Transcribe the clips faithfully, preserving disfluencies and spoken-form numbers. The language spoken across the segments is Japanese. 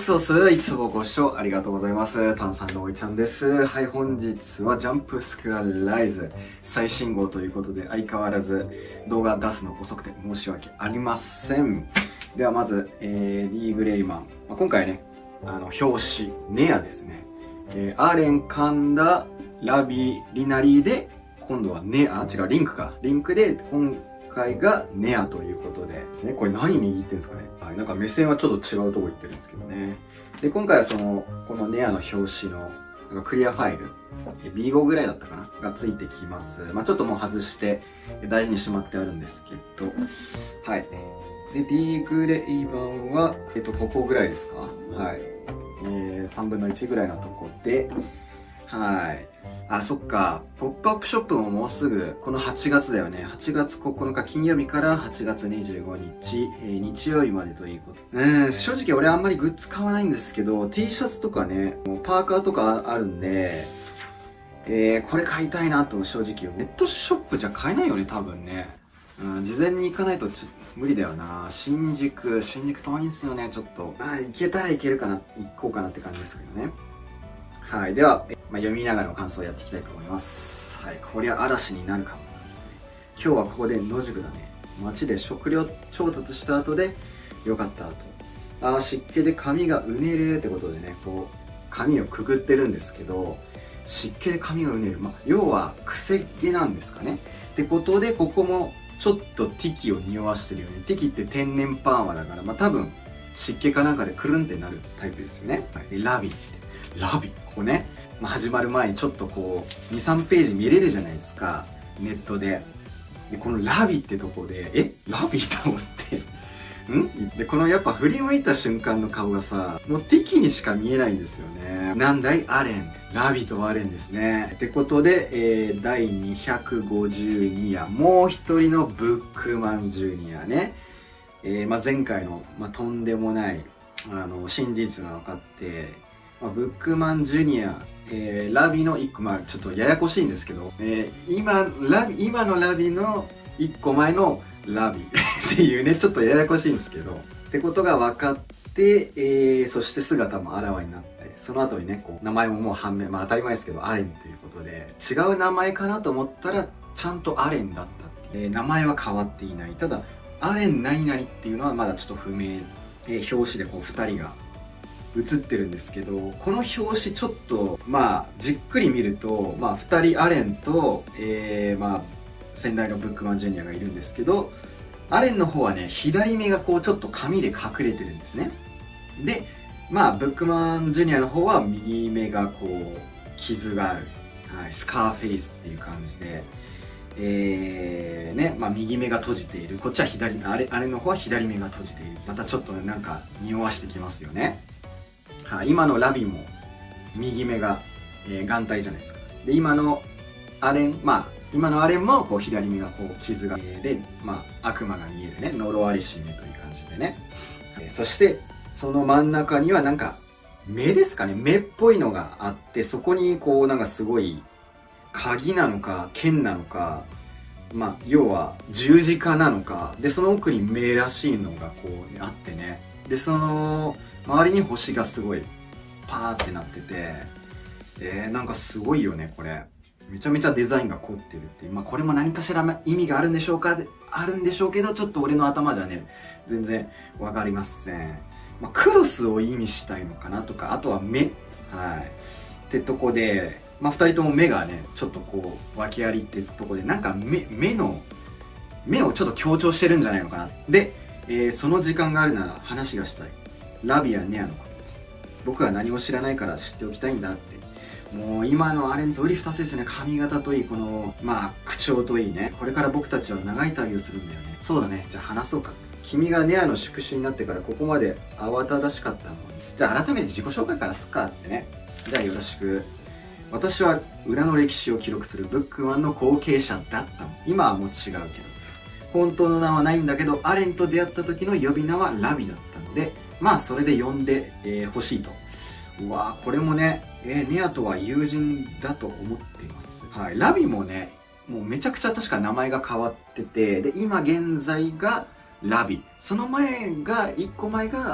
ソス、いつもご視聴ありがとうございます。炭酸のおいちゃんです。はい、本日はジャンプスクラライズ最新号ということで、相変わらず動画出すの遅くて申し訳ありません。ではまず、えー、D グレイマン。まあ、今回ね、あの、表紙、ネアですね。えー、アーレン、カンダ、ラビ、リナリーで、今度はネア、違う、リンクか。リンクで、今回がネアということでですね。これ何握ってんですかね。はい、なんか目線はちょっと違うとこ行ってるんですけどね。で、今回はその、このネアの表紙の、なんかクリアファイル、ビーファイブ ぐらいだったかながついてきます。まあちょっともう外して、大事にしまってあるんですけど、はい。で、D グレイマンは、えっと、ここぐらいですか？はい。えー、さんぶんのいちぐらいのとこで、はい。あ、そっか。ポップアップショップももうすぐ、このはちがつだよね。はちがつここのか金曜日からはちがつにじゅうごにち、えー、日曜日までということ。うん、正直俺あんまりグッズ買わないんですけど、T シャツとかね、パーカーとかあるんで、えー、これ買いたいなと正直。ネットショップじゃ買えないよね、多分ね。うん、事前に行かないとちょ無理だよな。新宿、新宿遠いんですよね、ちょっと。まあ、行けたら行けるかな、行こうかなって感じですけどね。はい。では、まあ、読みながらの感想をやっていきたいと思います。はい。こりゃ嵐になるかもですね。今日はここで野宿だね。街で食料調達した後で、よかった後。ああ、湿気で髪がうねるってことでね、こう、髪をくぐってるんですけど、湿気で髪がうねる。まあ、要は、くせ毛なんですかね。ってことで、ここも、ちょっとティキを匂わしてるよね。ティキって天然パーマだから、まあ多分、湿気かなんかでくるんってなるタイプですよね。はい、でラビ。ラビ。ここね、まあ、始まる前にちょっとこう、に、さんページ見れるじゃないですか。ネットで。で、このラビってとこで、えラビと思って。んで、このやっぱ振り向いた瞬間の顔がさ、もう敵にしか見えないんですよね。なんだいアレン。ラビとアレンですね。ってことで、えー、だいにひゃくごじゅうにや、もう一人のブックマンジュニアね。えー、まあ、前回の、まあ、とんでもない、あの、真実が分かって、まあ、ブックマンジュニア、えー、ラビのいっこ、まあ、ちょっとややこしいんですけど、えー、今、ラビ、今のラビのいっこまえのラビっていうね、ちょっとややこしいんですけど、ってことが分かって、えー、そして姿もあらわになって、その後にね、こう、名前ももう判明、まあ当たり前ですけど、アレンということで、違う名前かなと思ったら、ちゃんとアレンだったっていう、えー、名前は変わっていない。ただ、アレン何々っていうのはまだちょっと不明。えー、表紙でこうふたりが写ってるんですけど、この表紙ちょっと、まあ、じっくり見ると、まあ、ふたりアレンと、えー、まあ、先代のブックマンジュニアがいるんですけど、アレンの方はね、左目がこうちょっと髪で隠れてるんですね。で、まあ、ブックマンジュニアの方は右目がこう、傷がある。はい、スカーフェイスっていう感じで、えー、ね、まあ、右目が閉じている。こっちは左、あれ、あれの方は左目が閉じている。またちょっとね、なんか、匂わしてきますよね。はい、今のラビも、右目が、えー、眼帯じゃないですか。で、今のアレン、まあ、今のアレンも、こう、左目がこう、傷が、で、まあ、悪魔が見えるね。呪われし目という感じでね。えー、そして、その真ん中にはなんか、目ですかね。目っぽいのがあって、そこに、こう、なんかすごい、鍵なのか剣なのか、まあ要は十字架なのかで、その奥に目らしいのがこうあってね、でその周りに星がすごいパーってなってて、えー、なんかすごいよねこれ。めちゃめちゃデザインが凝ってるっていう、まあこれも何かしら意味があるんでしょうか、あるんでしょうけど、ちょっと俺の頭じゃね全然わかりません。まあ、クロスを意味したいのかなとか、あとは目、はいってとこで、まあ、ふたりとも目がね、ちょっとこう、訳ありってとこで、なんか目、目の、目をちょっと強調してるんじゃないのかな。で、えー、その時間があるなら話がしたい。ラビア・ネアのことです。僕は何も知らないから知っておきたいんだって。もう今のアレンと売り二つですよね。髪型といい、この、まあ、口調といいね。これから僕たちは長い旅をするんだよね。そうだね。じゃあ話そうか。君がネアの宿主になってからここまで慌ただしかったのに。じゃあ改めて自己紹介からすっかってね。じゃあよろしく。私は裏の歴史を記録するブックマンの後継者だったの。今はもう違うけど。本当の名はないんだけど、アレンと出会った時の呼び名はラビだったので、まあそれで呼んでほ、えー、しいと。うわぁ、これもね、えー、ネアとは友人だと思っています。はい。ラビもね、もうめちゃくちゃ確か名前が変わってて、で、今現在がラビ。その前が、一個前が、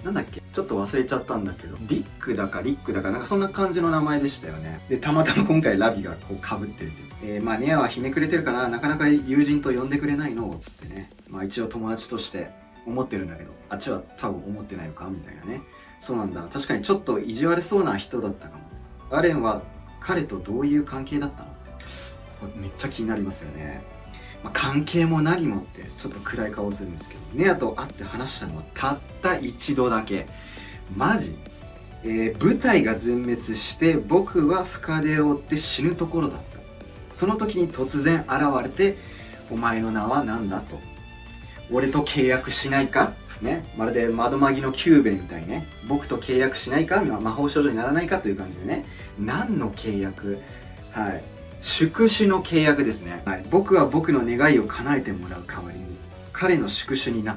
なんだっけ、ちょっと忘れちゃったんだけど、リックだかリックだかなんかそんな感じの名前でしたよね。で、たまたま今回ラビがこう被ってるっていう。えー、まあネアはひねくれてるからなかなか友人と呼んでくれないのつってね。まあ一応友達として思ってるんだけど、あっちは多分思ってないのかみたいなね。そうなんだ。確かにちょっと意地悪そうな人だったかも。アレンは彼とどういう関係だったの？これめっちゃ気になりますよね。まあ、関係も何もってちょっと暗い顔をするんですけど、ネアと会って話したのはたった一度だけ。マジ？えー、部隊が全滅して僕は深手を負って死ぬところだった。その時に突然現れて、お前の名は何だと。俺と契約しないかね、まるで窓マギのキューベみたいね。僕と契約しないか、魔法少女にならないかという感じでね。何の契約？はい。宿主の契約ですね。はい。僕は僕の願いを叶えてもらう代わりに、彼の宿主になった。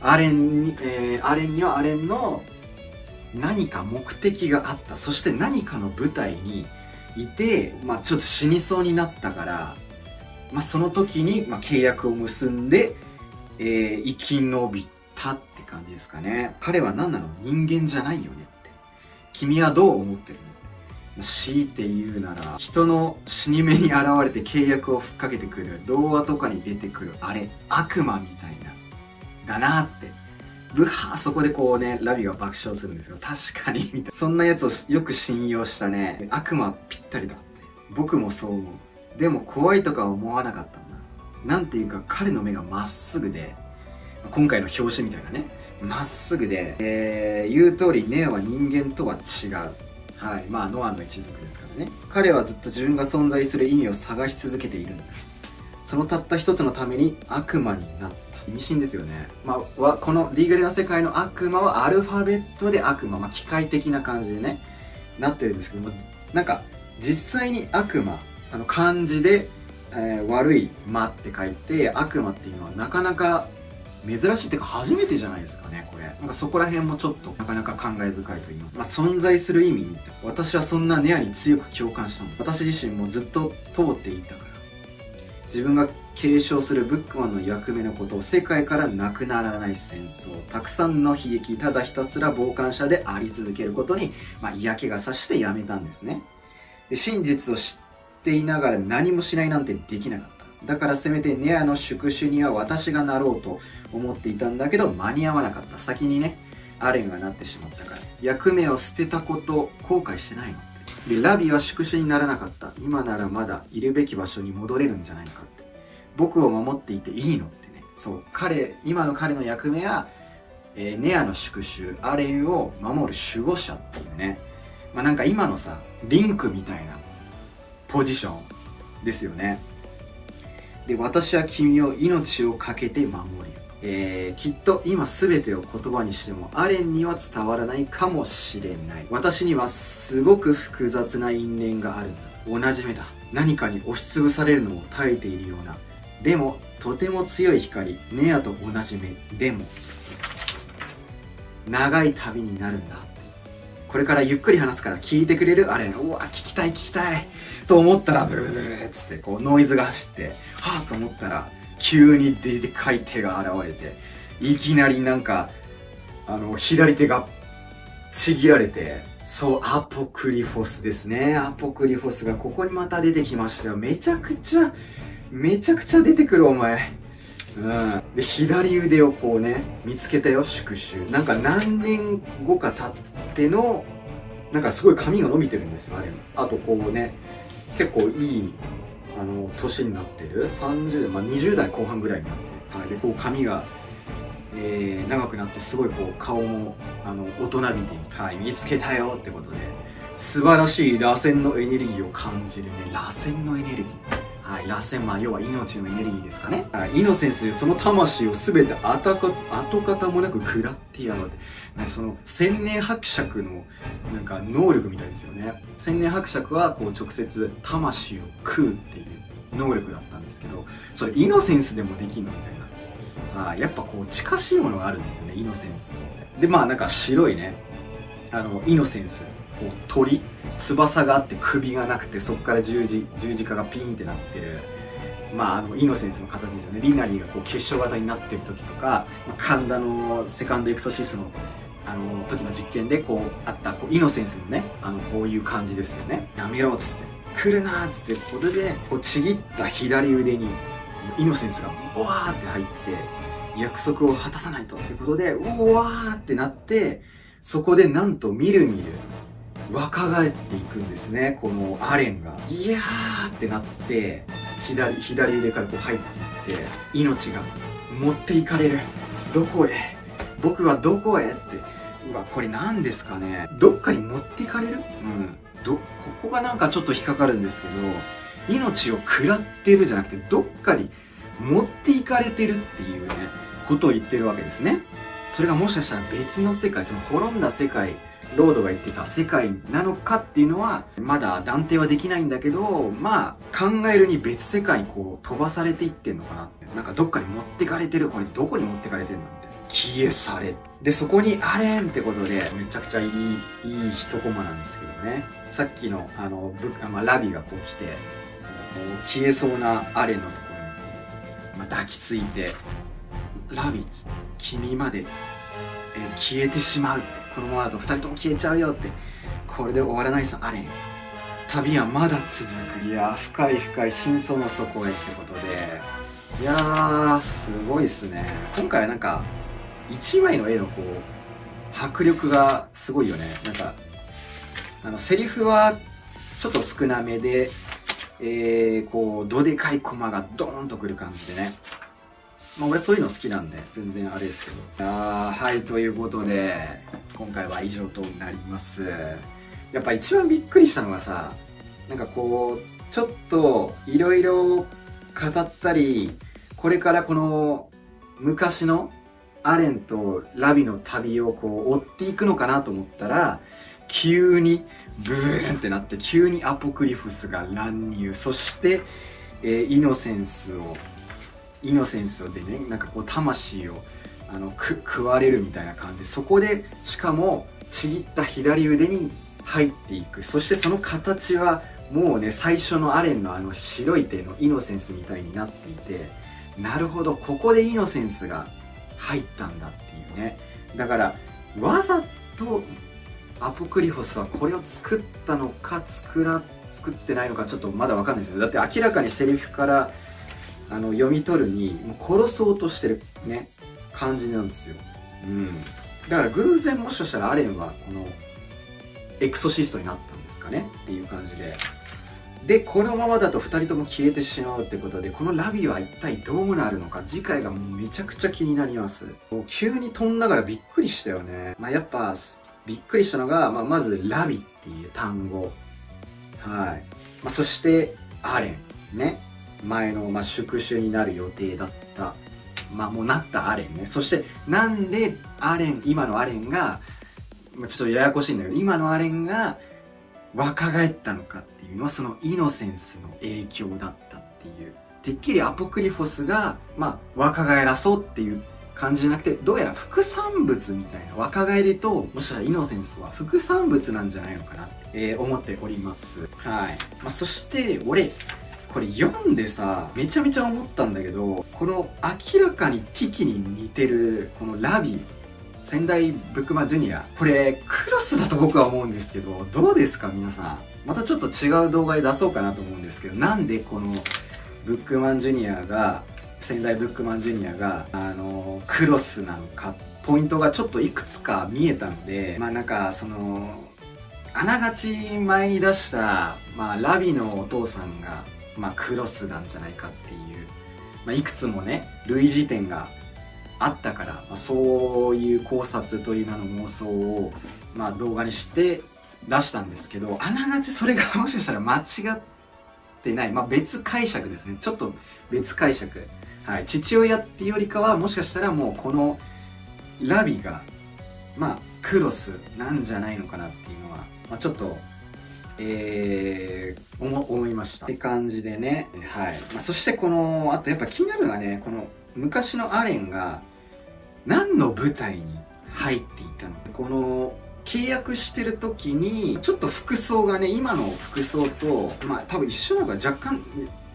アレンに、えー、アレンにはアレンの何か目的があった。そして何かの舞台にいて、まあちょっと死にそうになったから、まあその時に、まあ、契約を結んで、えー、生き延びたって感じですかね。彼は何なの？人間じゃないよねって。君はどう思ってるの？強いて言うなら、人の死に目に現れて契約をふっかけてくる童話とかに出てくるあれ、悪魔みたいな、だなって。ブハー、そこでこうね、ラビが爆笑するんですよ。確かに、みたいな。そんなやつをよく信用したね。悪魔ぴったりだって。僕もそう思う。でも怖いとか思わなかったんだ。なんていうか、彼の目がまっすぐで、今回の表紙みたいなね、まっすぐで、えー、言う通り、ネアは人間とは違う。はい。まあ、ノアの一族ですからね。彼はずっと自分が存在する意味を探し続けているんだ。そのたった一つのために悪魔になった。意味深ですよね。まあ、このリーガルな世界の悪魔はアルファベットで悪魔、まあ、機械的な感じでね、なってるんですけども、なんか、実際に悪魔、あの、漢字で、えー、悪い魔って書いて、悪魔っていうのはなかなか珍しいっていうか初めてじゃないですかね、これ。なんかそこら辺もちょっとなかなか感慨深いと言います。まあ、存在する意味に、私はそんなネアに強く共感したの。私自身もずっと通っていたから。自分が継承するブックマンの役目のことを、世界からなくならない戦争、たくさんの悲劇、ただひたすら傍観者であり続けることに、まあ、嫌気がさしてやめたんですね。で、真実を知っていながら何もしないなんてできなかった。だからせめてネアの宿主には私がなろうと思っていたんだけど、間に合わなかった。先にね、アレンがなってしまったから。役目を捨てたこと後悔してないの？で、ラビは宿主にならなかった。今ならまだいるべき場所に戻れるんじゃないかって。僕を守っていていいのってね。そう。彼、今の彼の役目は、えー、ネアの宿主、アレンを守る守護者っていうね。まあなんか今のさ、リンクみたいなポジションですよね。で、私は君を命を懸けて守る。えー、きっと今全てを言葉にしてもアレンには伝わらないかもしれない。私にはすごく複雑な因縁があるんだ。同じ目だ。何かに押しつぶされるのを耐えているような。でも、とても強い光。ネアと同じ目。でも、長い旅になるんだ。これからゆっくり話すから聞いてくれる？アレン。うわ、聞きたい聞きたいと思ったら、ブルブルブルっつってこうノイズが走って、はぁと思ったら、急にででかい手が現れて、いきなりなんか、あの、左手がちぎられて、そう、アポクリフォスですね。アポクリフォスがここにまた出てきましたよ。めちゃくちゃ、めちゃくちゃ出てくるお前。うん。で、左腕をこうね、見つけたよ、宿主。なんか何年後か経っての、なんかすごい髪が伸びてるんですよ、あれ。あとこうね、結構いい、あの、年になってる。さんじゅう代、まあにじゅう代後半ぐらいになって。はい。で、こう髪が、えー、長くなって、すごいこう顔も、あの、大人びて、はい、見つけたよってことで、素晴らしい螺旋のエネルギーを感じるね。螺旋のエネルギー。はい、螺旋、まあ、要は命のエネルギーですかね。はい、イノセンスでその魂を全て跡形もなく食らってやろうって。ね、その、千年伯爵の、なんか、能力みたいですよね。千年伯爵は、こう、直接、魂を食うっていう能力だったんですけど、それ、イノセンスでもできんのみたいな。あやっぱこう、近しいものがあるんですよね、イノセンスと。で、まあ、なんか白いね、あの、イノセンス。こう鳥翼があって首がなくて、そこから十字十字架がピーンってなってるまあ、あのイノセンスの形ですよね。リナリーがこう結晶型になってる時とか、まあ、神田のセカンドエクソシスのあの時の実験でこうあったこうイノセンスのね、あのこういう感じですよね。やめろっつって、来るなっつって、これでこうちぎった左腕にイノセンスがボワーって入って、約束を果たさないとってことでうわーってなって、そこでなんとみるみる若返っていくんですね、このアレンが。いやーってなって、左左腕からこう入っていって、命が持っていかれる。どこへ、僕はどこへって、うわこれ何ですかね、どっかに持っていかれる、うんどここがなんかちょっと引っかかるんですけど、命を食らってるじゃなくて、どっかに持っていかれてるっていうねことを言ってるわけですね。それがもしかしたら別の世界、その滅んだ世界、ロードが言ってた世界なのかっていうのはまだ断定はできないんだけど、まあ考えるに別世界にこう飛ばされていってんのかなって、なんかどっかに持ってかれてる、これどこに持ってかれてんのみたいな、消え去れで、そこにアレンってことでめちゃくちゃいいいい一コマなんですけどね。さっきのあのブ、まあ、ラビがこう来て、こう消えそうなアレンのところに、まあ、抱きついて、ラビ君まで、えー消えてしまうって、このままだとふたりとも消えちゃうよって、これで終わらないさアレン、旅はまだ続く。いやー深い深い深層の底へってことで、いやーすごいっすね。今回はなんかいちまいの絵のこう迫力がすごいよね。なんかあのセリフはちょっと少なめで、えー、こうどでかいコマがドーンとくる感じでね、まあ、俺そういうの好きなんで全然あれですけど。あーはい、ということで今回は以上となります。やっぱ一番びっくりしたのがさ、なんかこうちょっといろいろ語ったり、これからこの昔のアレンとラビの旅をこう追っていくのかなと思ったら、急にブーンってなって、急にアポクリフスが乱入、そして、えー、イノセンスをイノセンスでね、なんかこう魂をあのく食われるみたいな感じで、そこでしかもちぎった左腕に入っていく。そしてその形はもうね、最初のアレンのあの白い手のイノセンスみたいになっていて、なるほど、ここでイノセンスが入ったんだっていうね。だからわざとアポクリフォスはこれを作ったのか作ら作ってないのかちょっとまだ分かんないですよ。だって明らかにセリフからあの読み取るにもう殺そうとしてるね感じなんですよ。うん、だから偶然もしかしたらアレンはこのエクソシストになったんですかねっていう感じで、でこのままだとふたりとも消えてしまうってことで、このラビは一体どうなるのか次回がもうめちゃくちゃ気になります。もう急に飛んだからびっくりしたよね。まあ、やっぱびっくりしたのが、まあ、まずラビっていう単語、はい、まあ、そしてアレンね、前の、まあ、宿主になる予定だった、まあもうなったアレンね。そしてなんでアレン、今のアレンが、まあ、ちょっとややこしいんだけど、今のアレンが若返ったのかっていうのはそのイノセンスの影響だったっていう。てっきりアポクリフォスが、まあ、若返らそうっていう感じじゃなくて、どうやら副産物みたいな、若返りともしかしたらイノセンスは副産物なんじゃないのかなって、えー、思っております。はい。まあ、そして俺これ読んでさ、めちゃめちゃ思ったんだけど、この明らかにティキに似てるこのラビ、仙台ブックマンジュニア、これクロスだと僕は思うんですけど、どうですか皆さん。またちょっと違う動画で出そうかなと思うんですけど、なんでこのブックマンジュニアが、仙台ブックマンジュニアがあのクロスなのか、ポイントがちょっといくつか見えたので、まあなんかそのあながち前に出した、まあ、ラビのお父さんがまあ、クロスなんじゃないかっていう、まあ、いくつもね類似点があったから、まあ、そういう考察という名の妄想を、まあ、動画にして出したんですけど、あながちそれがもしかしたら間違ってない、まあ、別解釈ですね。ちょっと別解釈、はい、父親っていうよりかはもしかしたらもうこのラビがまあクロスなんじゃないのかなっていうのは、まあ、ちょっとえー、思, 思いましたって感じでね。はい。まあ、そしてこのあとやっぱ気になるのがね、この昔のアレンが何の部隊に入っていたのか。この契約してる時にちょっと服装がね、今の服装とまあ多分一緒なのか若干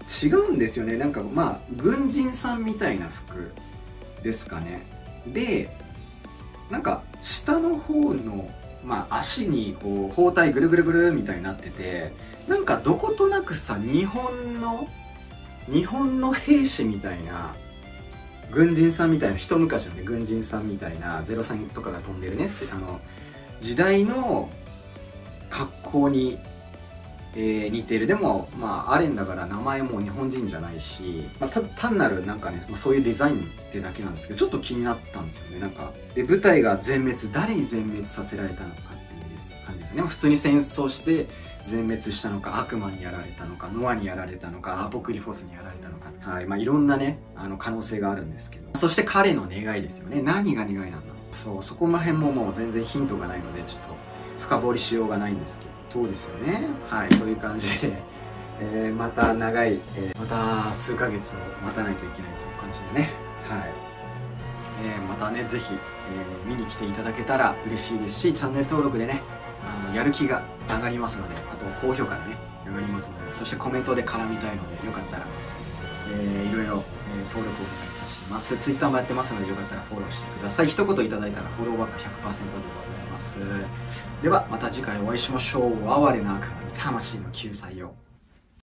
違うんですよね。なんかまあ軍人さんみたいな服ですかね。でなんか下の方の、まあ、足にこう包帯ぐるぐるぐるみたいになってて、なんかどことなくさ、日本の日本の兵士みたいな、軍人さんみたいな、一昔のね軍人さんみたいなゼロさんとかが飛んでるね、あの時代の格好に、えー、似てる。でもまあアレンだから名前も日本人じゃないし、まあ、た単なるなんかね、まあ、そういうデザインってだけなんですけど、ちょっと気になったんですよね。なんかで部隊が全滅、誰に全滅させられたのかっていう感じですね。普通に戦争して全滅したのか、悪魔にやられたのか、ノアにやられたのか、アポクリフォスにやられたのか、はい、まあいろんなねあの可能性があるんですけど、そして彼の願いですよね。何が願いなんだろう。そう、そこら辺ももう全然ヒントがないのでちょっと深掘りしようがないんですけど、そうですよね。はい、そういう感じで、えー、また長い、えー、また数ヶ月を待たないといけないという感じでね、はい、えー、またねぜひ、えー、見に来ていただけたら嬉しいですし、チャンネル登録でねあのやる気が上がりますので、あと高評価でね上がりますので、そしてコメントで絡みたいのでよかったら、えー、いろいろ、えー、登録をお願いいたします。 Twitter もやってますのでよかったらフォローしてください。一言いただいたらフォローバック ひゃくパーセント でございます。ではまた次回お会いしましょう。哀れな悪魔に魂の救済を。